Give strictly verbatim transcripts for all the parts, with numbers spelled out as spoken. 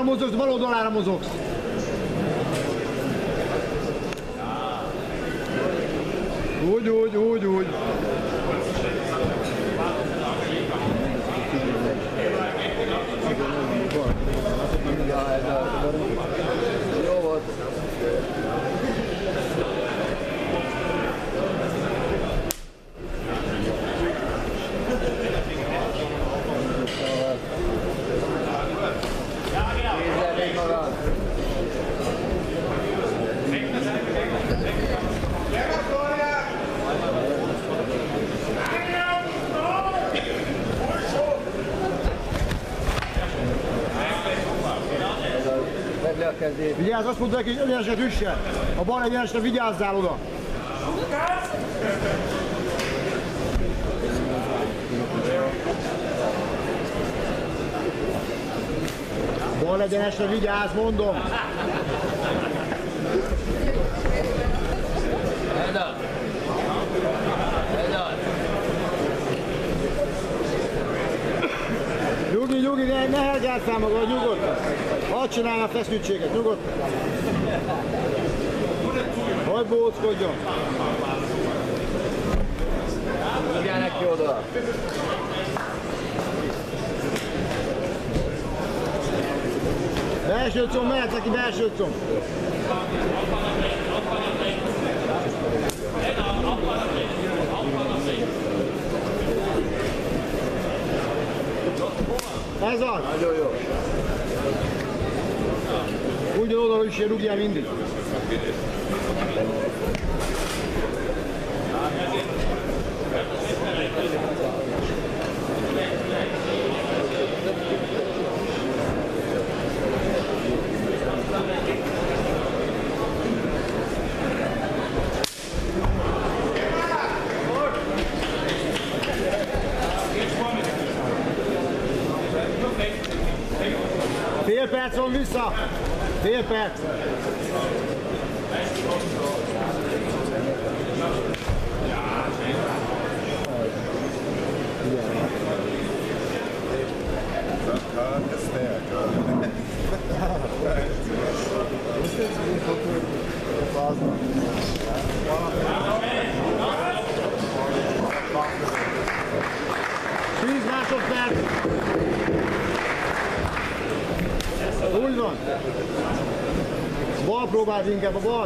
mozogsz, bal oldalára mozogsz. Úgy, úgy, úgy, úgy. Jó volt. Kézzel magad. Vedd le a kezét. Vigyázz, azt mondta neki, hogy egyeneset üsse. A bal egyenesre vigyázzál oda. Bal egyenesre vigyázz, mondom. Edad. Edad. Nyugi, nyugi, ne, ne hergálszál magad, nyugodtan. Hadd csinálja a feszültséget, nyugodtan. Hadd bóckodjon. Tudjál neki oda. Belső comb, mehet neki belső comb. Ez az! Nagyon jó. Ugyan oda is rúgjál mindig. Fél perc van vissza! Fél perc! tíz másodperc! Úgy van! Bal próbáld inkább, a bal!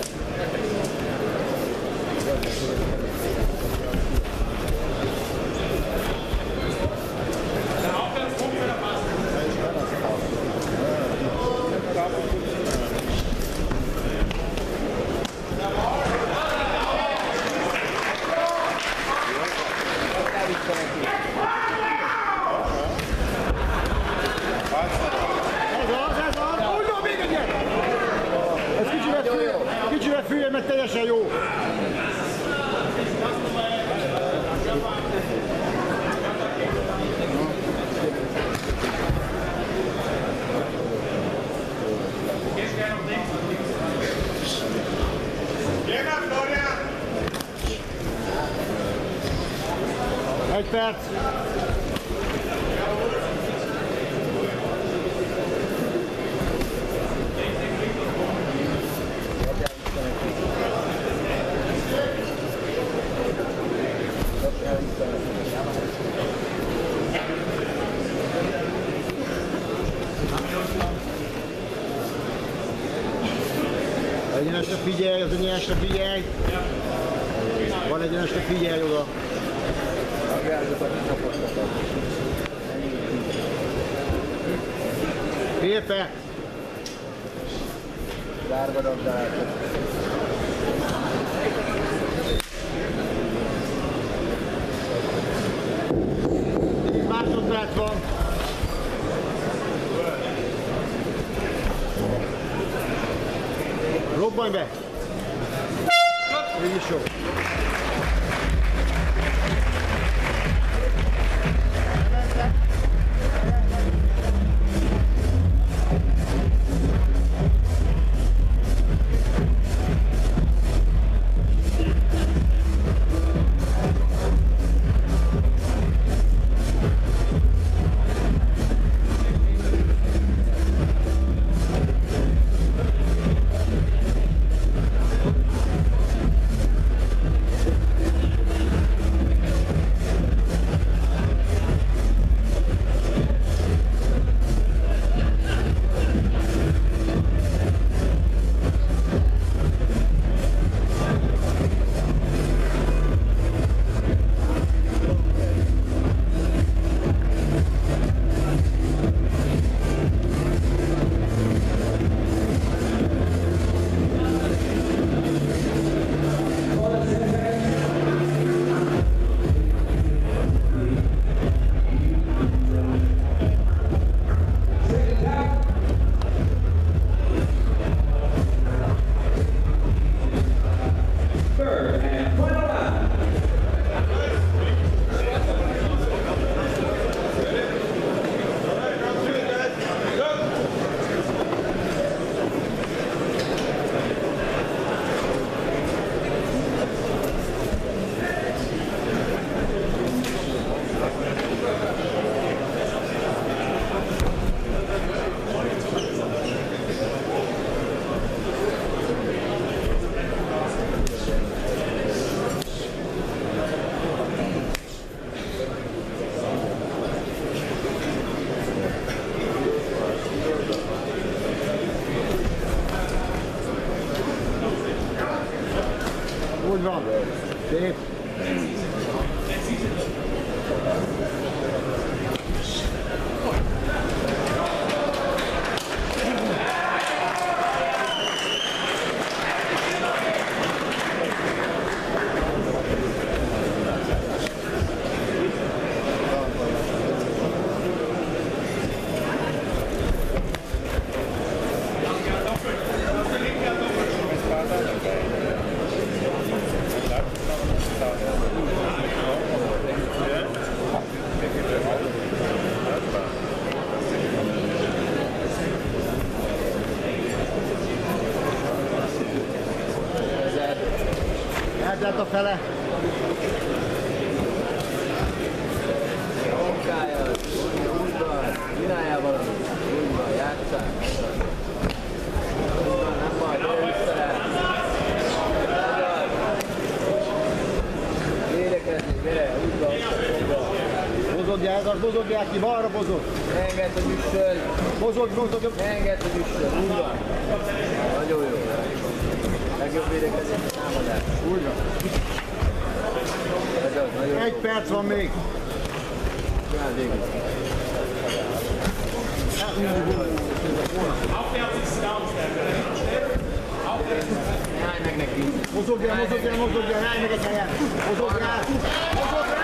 Kicsivel fülje, mert teljesen jó. Egy perc. Egyenesre figyelj, az egyenesre figyelj! Van egyenesre figyelj oda! Fél Zárva dabdát. Másodperc van! Robbanj be! Így is jó! Úgy van. Szép. Eltelt a fele. Munkája, úgy van, csináljál valamit, úgy van, játsszál. Úgy van, nem baj, gyere vissza. Érekezni, gyere, úgy van, úgy van. Bozogják, az bozogják ki, balra bozog. Ne engedd, hogy üssön. Bozog, bozog. Ne engedd, hogy üssön, úgy van. Nagyon jó. Legjobb védekezés a támadás. Úgy van. Ez az, nagyon Egy jó. perc van még. Csináld végig. Ne állj meg neki. Mozogjál, mozogjál, mozogjál, állj meg egy helyen. Mozogjál, mozogjál.